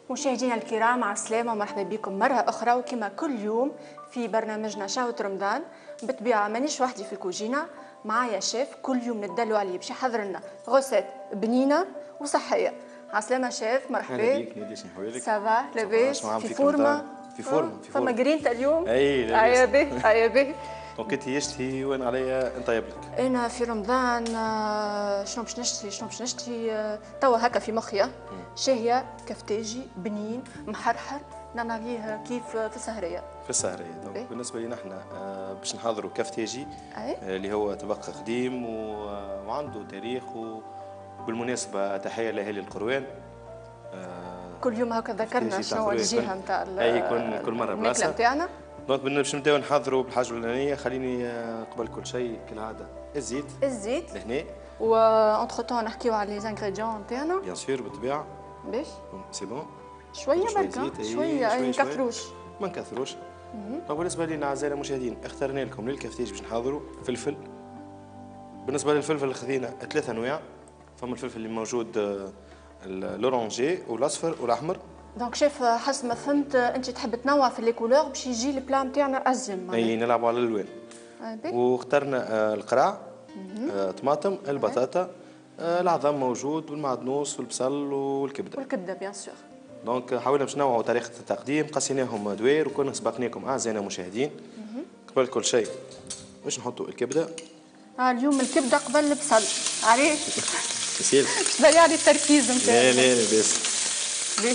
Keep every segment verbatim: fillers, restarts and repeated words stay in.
مشاهدينا الكرام، على السلامة ومرحبا بكم مرة أخرى. وكما كل يوم في برنامجنا شهوة رمضان، بالطبيعة مانيش وحدي في الكوجينة، معايا شيف كل يوم ندلو عليه باش يحضر لنا غوسات بنينة وصحية. على السلامة شيف، مرحبا. اهلا بيك نادي، شنو حوالك؟ سافا لاباس؟ في فورمة؟ في فورمة في فورمة. فما جرينتا اليوم؟ اي لاباس. ايا به ايا به. دونك انت يشتهي وين عليا نطيب لك؟ انا في رمضان شنو باش نشتهي شنو باش نشتهي توا هكا في مخي شاهية كفتاجي بنين محرحر نعمليه كيف في السهرية. في السهرية. دونك إيه؟ بالنسبة لنا احنا باش نحضروا كفتاجي أي؟ اللي هو طبق قديم وعنده تاريخ، وبالمناسبة تحية لأهالي القروان. كل يوم هكا ذكرنا شنو الجهة نتاع اي كل كل مرة الماكلة نتاعنا. دونك باش نبداو نحضروا بالحاجة الأولانية. خليني قبل كل شيء كالعادة الزيت. الزيت لهنا. و اونتر تون نحكيو على لي زانغريديون نتاعنا. بيان سور بالطبيعة. باش سي بون. شوية بركة شوية ما نكثروش. ما نكثروش. دونك بالنسبة لنا أعزائنا المشاهدين اخترنا لكم للكفتاج باش نحضروا فلفل. بالنسبة للفلفل خذينا ثلاثة أنواع. فما الفلفل اللي موجود الأورانجي والأصفر والأحمر. دونك شيف حسب ما فهمت انت تحب تنوع في لي كولور باش يجي البلا نتاعنا ازين. اي نلعبوا على الالوان. واخترنا القرع، طماطم، البطاطا، العظم موجود والمعدنوس والبصل والكبده. والكبده بيان سور. دونك حاولنا باش نوعوا طريقه التقديم، قسيناهم دوير وكنا سبقناكم اعزائنا المشاهدين. قبل كل شيء باش نحطوا الكبده. اه اليوم الكبده قبل البصل، عريش؟ يسير. باش يعني التركيز نتاعنا. لا لا لاباس. باش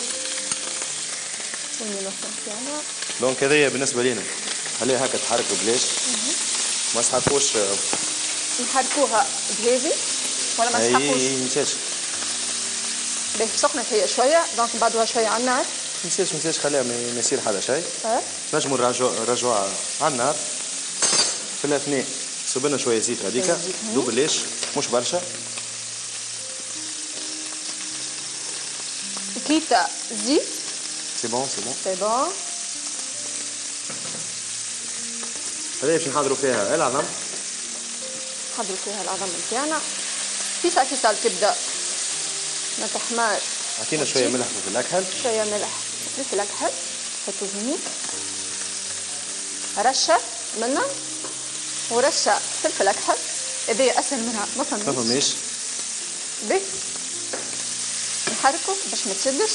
دونك هذايا بالنسبه لنا خليها هكا تحركوا بلاش ما تحركوش. نحركوها بهذه ولا ما نسحقوش؟ اي ما نساش. باهي سخنت هي شويه، دونك بعدها شويه على النار. ما نساش ما نساش خليها ما يصير حدا شيء. اه نجموا نرجعوا نرجعوها على النار. في الاثناء صب لنا شويه زيت هذيك دوب بلاش مش برشا. كيتا زيت. سي بون سي بون سي بون. هذه باش نحضروا فيها العظم. نحضروا فيها العظم نتاعنا. كيسا كيسا الكبده ما تحماش. عطينا شويه ملح في الاكحل. شويه ملح في الاكحل حطوا هني. رشه منه ورشه فلفل اكحل. هذه اسهل منها ما فهمتش. ما فهميش. باهي نحركوا باش ما تشدش.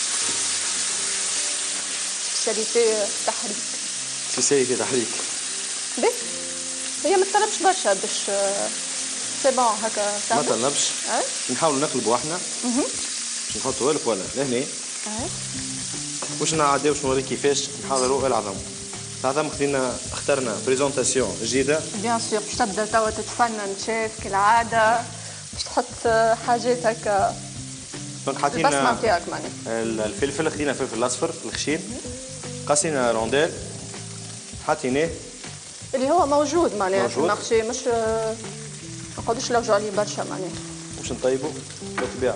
ساليتي تحريك. في ساليتي تحريك. باهي هي ما تطلبش برشا باش سي بون هكا ما طلبش. نحاولوا نقلبوا احنا. اها باش نحطوا الف ولا لهنا. اها واش نعديو باش نوريك كيفاش نحضروا العظم. العظم خدينا اخترنا بريزونطاسيون جديده. بيان سور باش تبدا توا تتفنن شيف كالعاده باش تحط حاجات هكا. دونك حاطين البصمه نتاعك معناها. الفلفل خدينا الفلفل الاصفر الخشين قصينا رونديل حطيناه اللي هو موجود معناها في المارشي، مش ما نقعدوش نلوجوا عليه برشا معناها. باش نطيبوا بالطبيعه.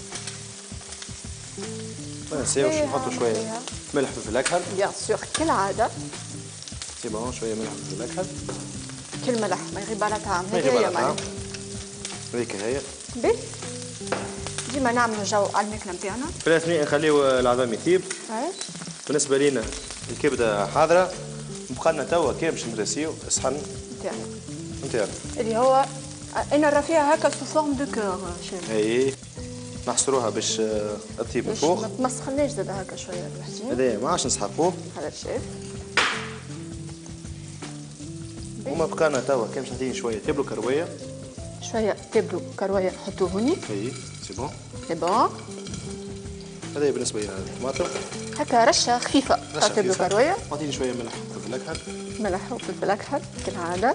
ما ننساوش نحطوا شويه ملح في الاكحل. بيان سور كالعاده. سي بون شويه ملح في الاكحل. كل ملح ما يغيب على طعم. ما يغيب على طعم. هذيك هي. باهي ديما نعملوا جو على الماكله نتاعنا. في الاثناء نخليو العظام يطيب. ايش؟ بالنسبه لينا الكبده حاضره. بقى لنا توا كان باش نرسيو الصحن نتاعنا. نتاعنا. اللي هو انا نرى فيها هكا سو فورم دو كور شيف. اي نحصروها باش تطيب من فوق. ما تمسخناش زاد هكا شويه الحجين. هذايا ما عادش نسحقوه. هذا الشيف. وما بقانا توا كان باش نعطيني شويه تبلو كرويه. شويه تبلو كرويه نحطوه هوني. اي سي بون. سي بون. هذا بالنسبه للطماطم. هكا رشه خفيفه تاع تبلو كرويه. اعطيني شويه ملح وفلفل اكحل. ملح وفلفل اكحل كالعاده.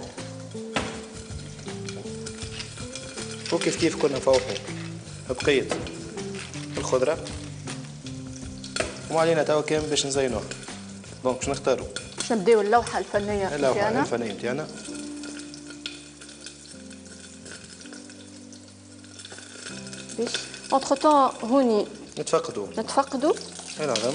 وكيف كيف كنا فوقه بقيه الخضره. وعلينا توا كان باش نزينوها. دونك باش نختاروا. باش نبداو اللوحه الفنيه نتاعنا. اللوحه الفنيه نتاعنا. باش اونتر طون هوني نتفقدوا نتفقدوا العظم.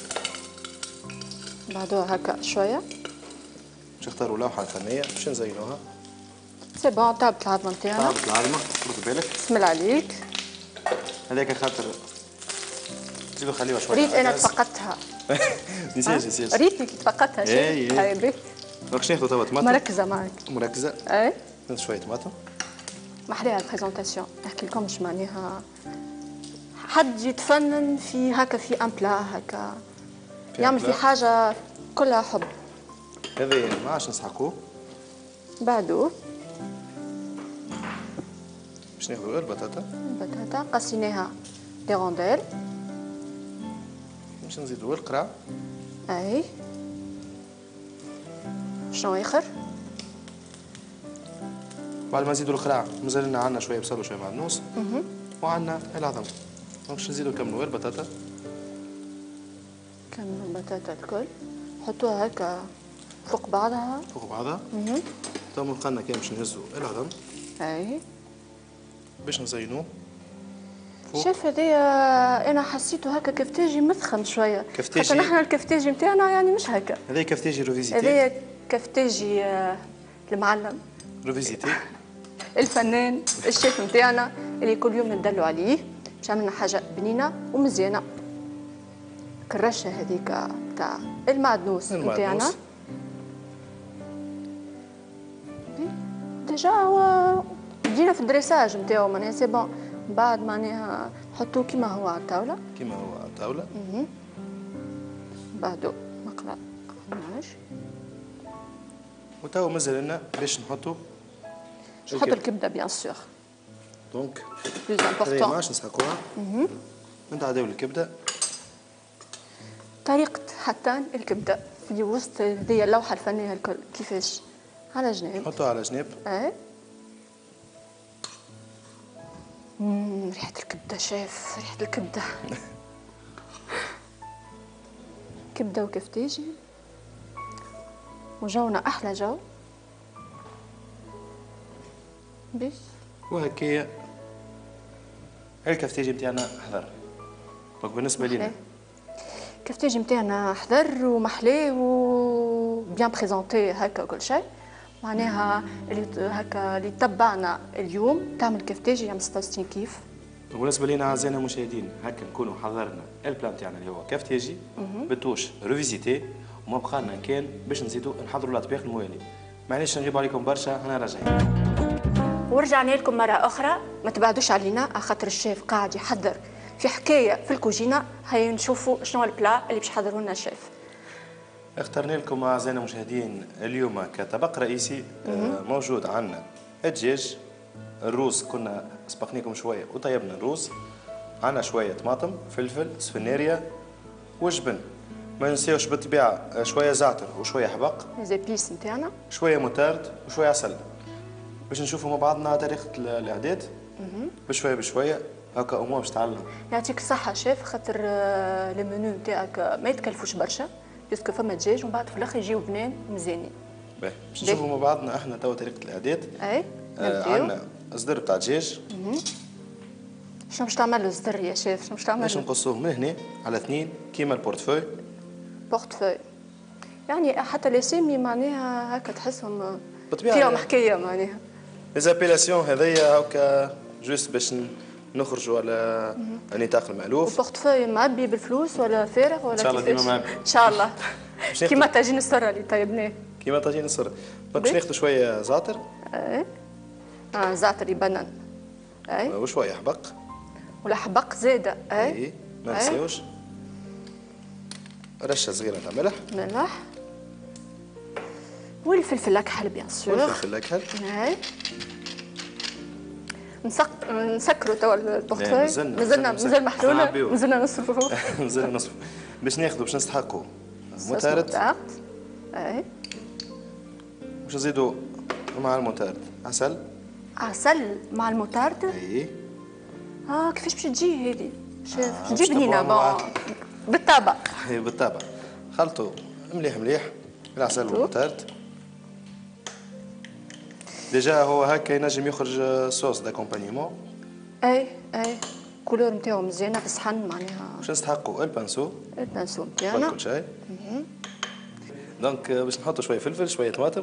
بعدها هكا شويه باش نختاروا لوحه فنيه باش نزينوها. سي بون طابت العظمه نتاعنا. طابت العظمه خذ بالك. بسم الله عليك. هذاك خاطر زيدوا خليها شويه. ريت انا تفقدتها. نسيت نسيت. ريتني كي تفقدتها شيء. اي اي. دونك شنو ناخذ توا طماطم؟ مركزه معك. مركزه. اي. ناخذ شويه طماطم. محليها البريزونطاسيون، نحكي لكمش معناها حد يتفنن في هكا في ان بلا هكا يعمل في حاجه كلها حب. هذا ما عادش نسحقوه. بعدو باش ناخذ غير البطاطا. البطاطا قسيناها دي رونديل. باش نزيدو القرع. اي. شنو اخر؟ بعد ما نزيدو القرع مازال لنا عندنا شويه بصل وشويه معدنوس. اها. وعندنا العظم. دونك باش نزيدو نكملو غير البطاطا. كملوا البطاطا الكل، حطوها هكا فوق بعضها. فوق بعضها. اها. تو من قلنا كان باش نهزو العظم. اي. باش نزينوه. شايف هذايا انا حسيته هكا كفتاجي مثخن شويه. كفتاجي. حتى نحن الكفتاجي نتاعنا يعني مش هكا. هذايا كفتاجي روفيزيتي. هذايا كفتاجي المعلم. روفيزيتي. الفنان الشيف نتاعنا اللي كل يوم ندلوا عليه باش عملنا حاجه بنينه ومزيانه. كالرشه هذيك تاع المعدنوس نتاعنا. ديجا هو بدينا في الدريساج نتاعو معناها سي بون. بعد معناها نحطوه كيما هو على الطاوله. كيما هو على الطاوله. اها. بعدو مقلة عماش. وتوا مازال لنا باش نحطو. نحط الكبده بيان سور. دونك بلوز امبورطون. هذه ما عادش نسحقوها. اها. نتعداو الكبده. طريقة حتان الكبدة في وسط هذه اللوحة الفنية الكل كيفاش؟ على جناب. نحطوها على جناب. ايه. امم ريحة الكبدة شاف، ريحة الكبدة. كبدة وكفتاجي. وجونا أحلى جو. بيش. وهكايا الكفتاجي نتاعنا حضر. دونك بالنسبة لينا الكفتاجي نتاعنا حضر ومحلاه وبيان بريزونتي هكا وكل شيء. معناها اللي هكا اللي تبعنا اليوم تعمل كفتاجي يعمل ستة وستين كيف. بالنسبه لينا اعزائنا المشاهدين هكا نكونوا حضرنا البلان تاعنا اللي هو كفتاجي بالتوش روفيزيتي وما بقى لنا كان باش نزيدوا نحضروا الاطباق الموالي. معليش نجيب عليكم برشا انا راجعين. ورجعنا لكم مره اخرى، ما تبعدوش علينا على خاطر الشيف قاعد يحضر في حكايه في الكوجينه. هيا نشوفوا شنو البلا اللي باش يحضروا لنا الشيف. اخترنا لكم اعزائنا المشاهدين اليوم كطبق رئيسي موجود عندنا الدجاج. الروز كنا سبقناكم شويه وطيبنا الروز. عندنا شويه طماطم، فلفل، سفناريا وجبن. ما ننساوش بالطبيعه شويه زعتر وشويه حبق. زيبيس نتاعنا. شويه موتارد وشويه عسل. باش نشوفوا مع بعضنا طريقه الاعداد بشويه بشويه هكا امور باش تعلم. يعطيك الصحه شيف خاطر لي منو نتاعك ما يتكلفوش برشا باسكو فما دجاج ومن بعد في الاخر يجيو بنان ومزيانين. باهي باش نشوفوا مع بعضنا احنا توا طريقه الاعداد. اي آه عندنا صدر تاع دجاج. شنو باش تعمل له الصدر يا شيف؟ شنو باش تعمل له؟ باش نقصوه من هنا على اثنين كيما البورتفوي. بورتفوي يعني حتى الاسامي معناها هكا تحسهم بالطبيعه فيهم حكايه معناها. ليزابيلاسيون هذيا هكا جوست باش نخرجوا على النطاق المألوف. البورتفوي معبي بالفلوس ولا فارغ ولا ان شاء الله ديما معبي. ان شاء الله كيما طاجين السره اللي طيبناه. كيما طاجين السره. باش ناخذ شويه زعتر. ايه اه زعتر يبنن. اي وشويه حبق. ولا حبق زاده. اي اي ما نساوش. رشه صغيره تاع ملح. ملح والفلفل الاكحل بيان سور. والفلفل الاكحل. اي نسك... نسكروا توا البورتفوي. مازلنا مازال محلوله مازلنا نصرفوا. مازلنا نصرفوا باش ناخذوا باش نستحقوا موتارد. اي باش نزيدوا مع الموتارد عسل. عسل مع الموتارد. اي اه كيفاش باش تجي هذه شيف؟ آه تجي بنينه بون بالطبع. اي بالطبع. خلطوا مليح مليح العسل والموتارد. ديجا هو هكا ينجم يخرج صوص داكومبانيمون. اي اي كولور نتاعو مزيانه في الصحن معناها. باش نستحقوا البانسو. البانسو نتاعنا. كل شيء. دونك باش نحطوا شويه فلفل شويه طماطم.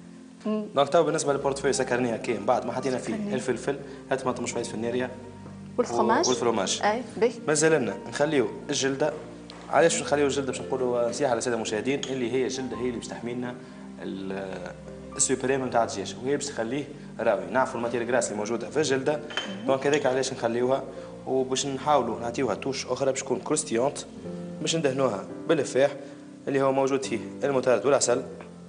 دونك تو بالنسبه للبورتفوي سكرناها كي من بعد ما حطينا فيه الفلفل الطماطم شويه فناريا والفرomage والفرomage. اي باهي. مازال لنا نخليو الجلده. علاش نخليو الجلده؟ باش نقولوا نصيحه للساده المشاهدين اللي هي الجلده هي اللي باش تحمي لنا السوبريم نتاع الدجاج، وهي باش تخليه راوي. نعرفوا الماتير غراس اللي موجوده في الجلده، دونك هذاك علاش نخليوها، وباش نحاولوا نعطيوها توش اخرى باش تكون كروستيونت، باش ندهنوها بالفاح اللي هو موجود فيه الموتارد والعسل.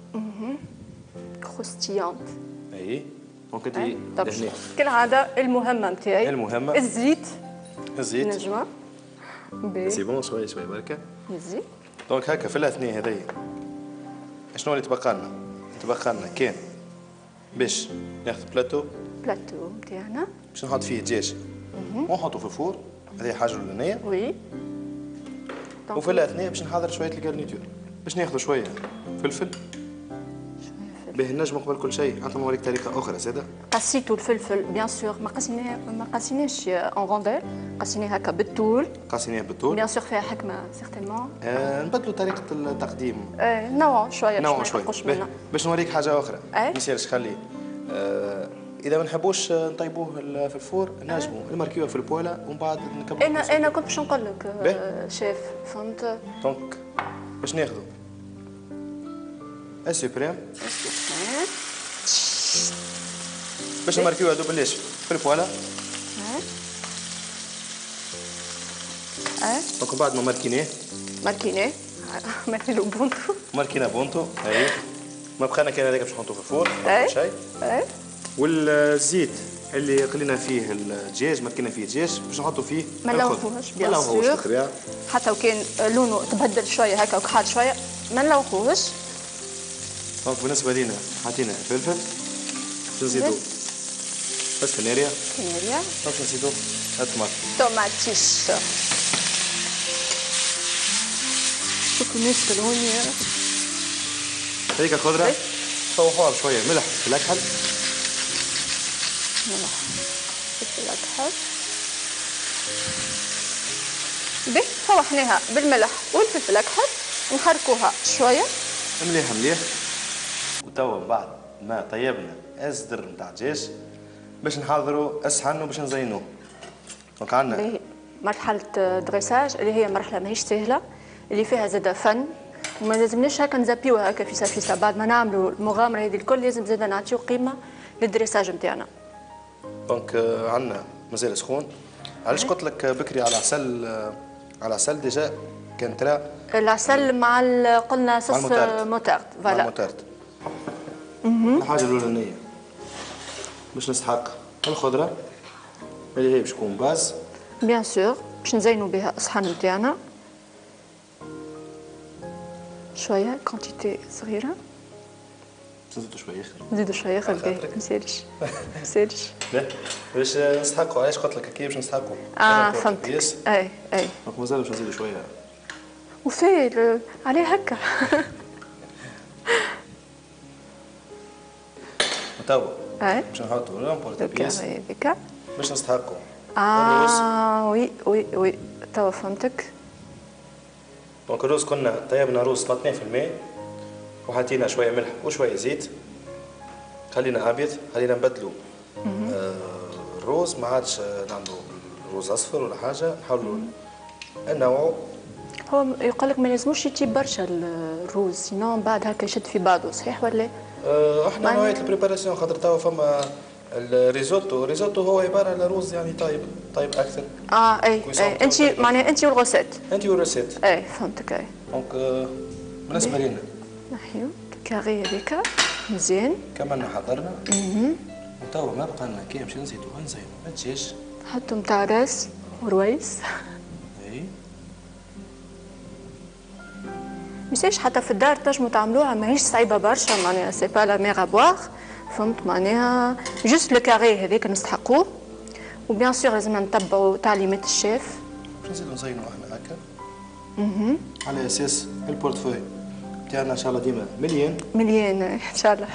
كروستيونت. اي دونك انت دهنيه. كالعاده المهمه نتاعي المهمه الزيت. الزيت نجمه سي بون شويه شويه بركه. الزيت. دونك هكا في الاثنين هذيا شنو اللي تبقى لنا؟ تبقى لنا كان باش ناخذ بلاتو بلاتو نتاعنا باش نحط فيه دجاج ونحطه في الفور، هذه حاجه الاولانيه. وي. وفي الاثنين باش نحضر شويه الكارنيتور، باش ناخذ شويه فلفل. باهي نجم قبل كل شيء نعطيكم نوريك طريقه اخرى زاده. قسيتو الفلفل بيان سور، ما قسيناه ما قسيناش اون رونديل، قسيناه هكا بالطول. قسيناه بالطول بيان سور فيها حكمه سيغتينمون. آه نبدلوا طريقه التقديم. ايه نوع شويه نوع شويه باش نوريك حاجه اخرى. ما يصيرش خلي آه اذا ما نحبوش نطيبوه في الفور نجموا نمركيوه في البوله ومن بعد نكملوا. انا انا كنت باش نقول لك شيف فهمت. دونك باش ناخذوا السوبريم باش نمركيوها دوبلاش في البوله. اه دونك بعد ما ماركيناه ماركيناه ماركينو بونتو ماركينا بونتو. اي ما بقى كان هذاك باش نحطوه في الفور شيء. اي والزيت اللي قلينا فيه الدجاج ماركينا فيه الدجاج باش نحطوا فيه. ما نلوحوهش بيان سور، حتى وكان لونه تبدل شويه هكا وكحل شويه ما نلوحوهش. دونك بالنسبه لينا حطينا الفلفل، باش نزيدو بس كناريا كناريا، باش نزيدو الطماط طوماتيش. شوفوا الناس بالهوني هذيك الخضره نطوحوها بشويه ملح في الكحل. ملح في الكحل باهي طوحناها بالملح والفلفل الكحل، نحركوها شويه مليح مليح. وتوا بعد ما طيبنا الصدر نتاع الدجاج باش نحضروا الصحن وباش نزينوه. دونك عندنا مرحله دريساج اللي هي مرحله ماهيش سهله، اللي فيها زاده فن، وما لازمناش هكا نزابيوها هكا فيسا فيسا. بعد ما نعملوا المغامره هذه الكل لازم زاده نعطيو قيمه للدريساج نتاعنا. دونك عندنا مازال سخون. علاش قلت لك بكري على عسل؟ على عسل ديجا كان ترى العسل مع قلنا صوص موتارد. فوالا مع الموتارد. الحاجه الاولانيه باش نسحق الخضره اللي هي باش تكون باز بيان سور، باش نزينوا بها الصحن نتاعنا شويه كونتيتي صغيره. نزيدوا شويه اخر نزيدوا شويه اخر باهي ما نسالش ما نسالش باش نسحقوا. علاش قلت لك كي باش نسحقوا؟ اه فهمت. اي اي دونك مازال باش نزيدوا شويه وفي عليه هكا. توا اي باش نحطوا لامبورت بيس هذيك باش نسحقوا اه وي وي وي توا فهمتك. دونك الرز كنا طيبنا رز اثنين بالمئة وحطينا شويه ملح وشويه زيت، خلينا ابيض، خلينا نبدلوا آه الرز، ما عادش نعملوا رز اصفر ولا حاجه، نحاولوا ننوعوا. هو يقول لك ما لازموش يطيب برشا الروز سينو بعد هكا يشد في بعضه، صحيح ولا؟ آه احنا نوعيه البريباراسيون خاطر توا فما الريزوتو، الريزوتو هو عباره على رز يعني طيب طيب اكثر. اه اي اي انت معناها انت والغوسيت. انت والغوسيت اي فهمتك. اي دونك آه بالنسبه لنا نحيو الكاري هذيك مزيان كملنا حضرنا. اها وتوا ما بقى لنا كي باش نزيدو نزينو الدجاج، نحطو نتاع راس ورويس. اي ميساش حتى في الدار تنجموا تعملوها، ماهيش صعيبه برشا معناها سي با لا ميغ ابواغ فهمت معناها جوست لو كاري هذاك نستحقوه. وبيان سور لازمنا نتبعوا تعليمات الشيف. باش نزيدو نزينو احنا هكا اها على اساس البورتفوي تاعنا ان شاء الله ديما مليان مليان ان شاء الله.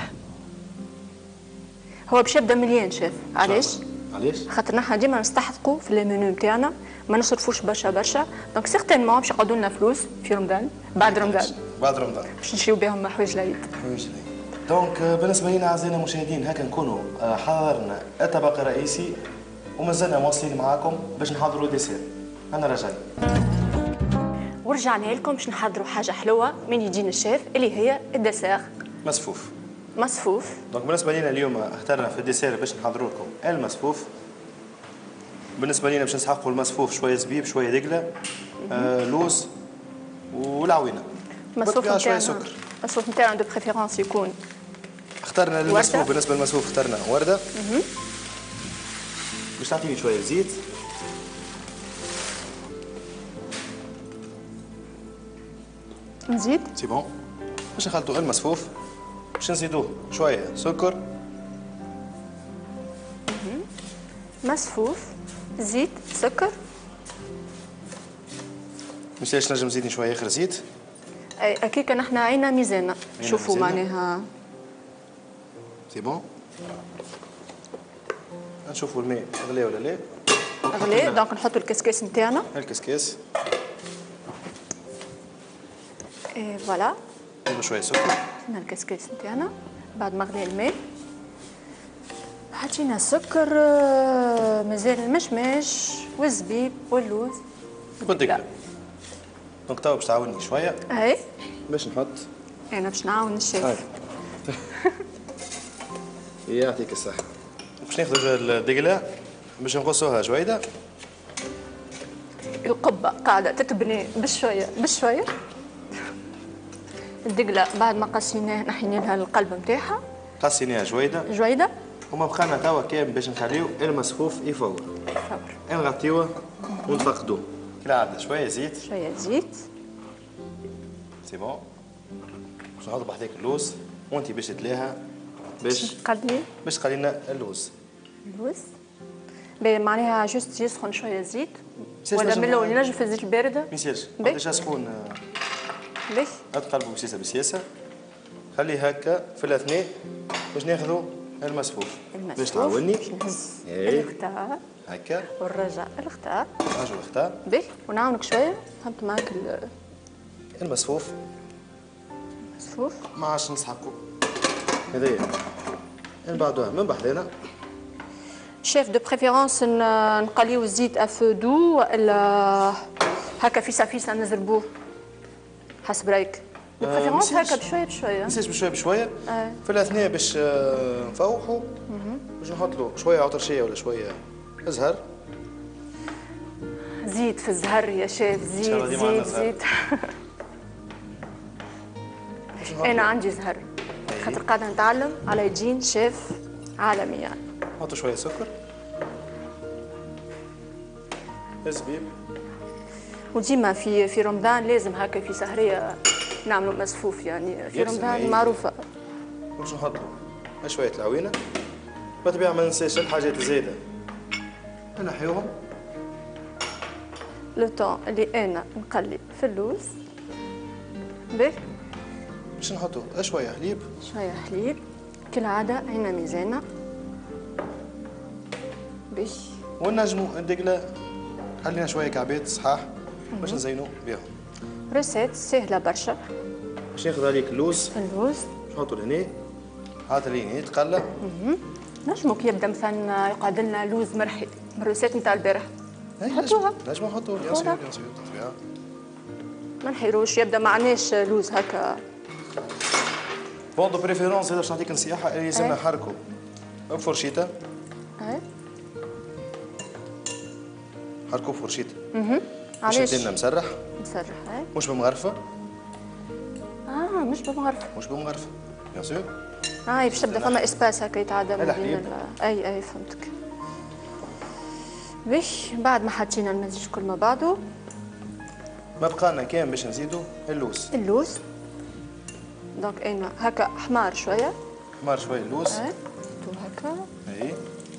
هو باش يبدا مليان شيف. علاش؟ علاش؟ خاطر نحن ديما نستحقوا في المنيو نتاعنا، ما نصرفوش برشا برشا، دونك سيغتينمون باش يقعدوا لنا فلوس في رمضان بعد رمضان بعد رمضان باش نشريو بهم حوايج العيد. حوايج العيد. دونك بالنسبه لنا اعزائنا المشاهدين هكا نكونوا حضرنا الطبق الرئيسي ومازلنا مواصلين معاكم باش نحضروا ديسير. انا رجعي. ورجعنا لكم باش نحضروا حاجه حلوه من يدين الشيف اللي هي الدساغ مسفوف. مصفوف. دونك بالنسبه لنا اليوم اخترنا في الديسير باش نحضروا لكم المسفوف. بالنسبه لنا باش نسحقوا المسفوف شويه زبيب شويه دقله آه لوز والعوينه. المسفوف نتاعنا شويه نتاعنا سكر. المسفوف نتاعنا دو بريفيرونس يكون اخترنا المسفوف. بالنسبه للمسفوف اخترنا ورده. باش تعطيني شويه زيت. نزيد سي بون. باش نخلطوا المسفوف باش نزيدوه شويه سكر. مسفوف زيت سكر. مش ليش نجم نزيدني شويه اخر زيت. اي اكيد نحن عينا ميزاننا شوفوا معناها سي بون. نشوفوا الماء غلي ولا لا. غلي دونك نحطوا الكسكاس نتاعنا. الكسكاس. اي فوالا. نضيفوا شويه سكر. حطينا الكسكاس نتاعنا بعد ما غلي الماء. حطينا السكر مازال المشماش والزبيب واللوز. والدقله. دونك توا باش تعاوني شويه. اي باش نحط. انا باش نعاون الشيف. يعطيك الصحه. باش ناخذ الدقله باش نقصوها جويده. القبه قاعده تتبني بشويه بشويه. الدقله بعد ما قصيناها نحينا لها القلب نتاعها. قصيناها جويده. جويده. وما بقانا توا كان باش نخليو المسفوف يفور. يفور. نغطيوه ونفقدوه. كالعاده شويه زيت. شويه زيت. سي بون. باش نحط بحذاك اللوز وانت باش تلاها باش نقلي باش تقلي لنا اللوز. اللوز. معناها جوست يسخن شويه زيت ولا من الاول نجم في الزيت البارده؟ ما يصيرش ديجا سخون. باهي. تقلبوا بسياسه بسياسه. خليه هكا في الاثناء باش ناخذوا المسفوف. المسفوف باش تعاوني. باش نهز ايه. الختار هكا. ونرجع الختار. نرجعوا الختار. باهي ونعاونك شويه. فهمت معاك المسفوف. المسفوف. ما عادش نسحقوا. هذايا. من بعدها من بعدنا. شيف دو بريفيرونس نقليو الزيت افو دو ولا هكا فيسا فيسا نزربوه حسب رايك. دو بريفيرونس هكا بشويه بشويه. مسيش بشويه بشويه. آه. في الاثناء باش نفوحوا باش نحط له شويه عطرشيه ولا شويه زهر. زيت في الزهر يا شيف. زيت زيت زيت. انا عندي زهر خاطر قاعده نتعلم على يدين شيف عالمي يعني. نحطوا شويه سكر. الزبيب. وديما في في رمضان لازم هكا في سهريه نعملوا مسفوف يعني في رمضان معروفه. باش نحطوا شويه العوينه. بالطبيعه ما ننساش الحاجات الزايده نحيوهم. لو طون اللي انا نقلي في اللوز. باهي. باش نحطوا شويه حليب. شويه حليب كالعاده عنا ميزانه. باهي. ونجموا الدقله خلينا شويه كعبات صحاح باش نزينوا بهم. ريسيت سهله برشا. باش ناخذ عليك اللوز. اللوز نحطوا لهنا. هذا اللي يتقلى. نجمو كي يبدا مثلا يقعد لنا لوز مرحي من الريسيت نتاع البارح. نحطوها. نجمو نحطوه بيان سور بيان سور بالطبيعه. ما نحيروش يبدا معناش لوز هكا. بون دو بريفيرونس هذا باش نعطيك نصيحه اللي لازم نحركوا بفرشيطه. اي. حركوا بفرشيطه. اها. باش يدينا مسرح. مسرح اي. مش بمغرفه. اه مش بمغرفه. مش بمغرفه بيان سور. اه باش تبدا فما اسباس هكا يتعدى ما بين اي اي فهمتك. باش بعد ما حطينا المزيج كل ما بعضه ما بقالنا كان باش نزيدوا اللوز. اللوز. دونك انا هكا حمار شويه. حمار شويه اللوز. اي تو هكا. اي.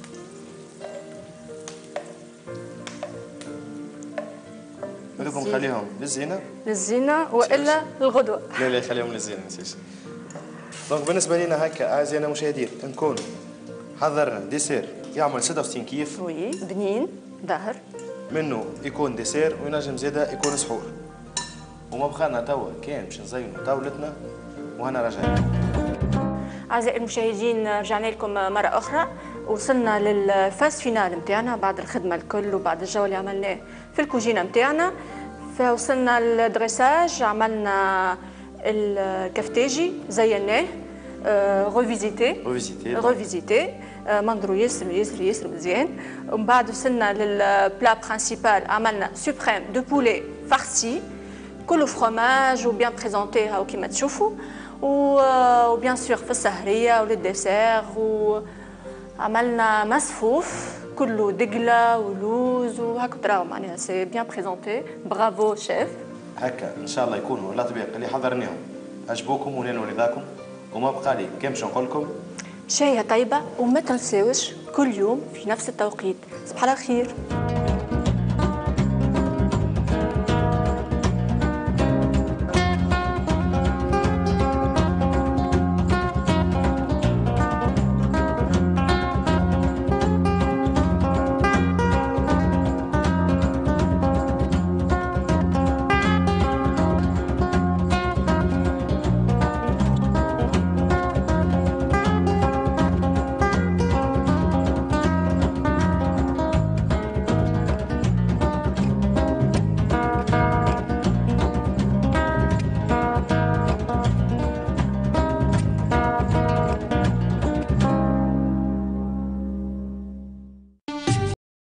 نقدروا نخليهم للزينه. للزينه والا الغدوه. لا لا خليهم للزينه ما نسيش. دونك بالنسبه لنا هكا اعزائنا المشاهدين نكون حضرنا ديسير يعمل ستة وستين كيف. وي بنين ظهر. منه يكون ديسير وينجم زاده يكون سحور. وما بقالنا توا كان باش نزينوا طاولتنا وهنا راجعين. أعزائي المشاهدين رجعنا لكم مرة أخرى وصلنا للفاز فينال نتاعنا بعد الخدمه الكل وبعد الجو اللي عملناه في الكوجينه نتاعنا. فوصلنا للدريساج، عملنا الكفتاجي زيناه ريفيزيتي ريفيزيتي ريفيزيتي منظرو ياسر ياسر ياسر مزيان. ومن بعد وصلنا للبلا برينسيبال، عملنا سوبريم دو بولي فارسي كله فروماج وبيان بريزونتي هاو كيما تشوفوا، وبيان سور في السهريه وللديسير. وعملنا مسفوف كله دقله ولوز وهكا تراو، معناها سي بيان بريزونتي. برافو شيف. هكا ان شاء الله يكونوا الاطباق اللي حضرناهم عجبوكم ونالوا رضاكم، وما بقى لي كان باش نقول لكم شايه طيبه، وما تنساوش كل يوم في نفس التوقيت. صباح الخير.